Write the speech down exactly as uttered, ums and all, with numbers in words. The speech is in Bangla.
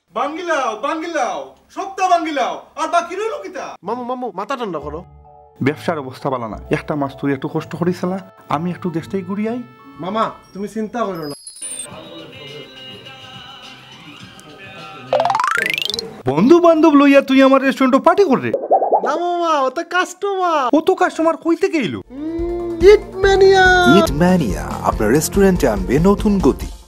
বাঙ্গিলাও বাঙ্গিলাও সপ্তাহ বাঙ্গিলাও আর বাকি রইল কিটা? মামু মামু মাথা ঠান্ডা করো। ব্যবসার অবস্থা ভালো না, একটা মাস তুই একটু কষ্ট করিসলা, আমি একটু দেশটাই ঘুরি আই। মামা তুমি চিন্তা করো না, বন্ধু বান্ধব লইয়া তুই আমার রেস্টুরেন্টে পার্টি করে? না মামা ও তো কাস্টমার। ও তো কাস্টমার কই থেকে এলো? Eat-Mania Eat-Mania আপনার রেস্টুরেন্টে আনবে নতুন গতি।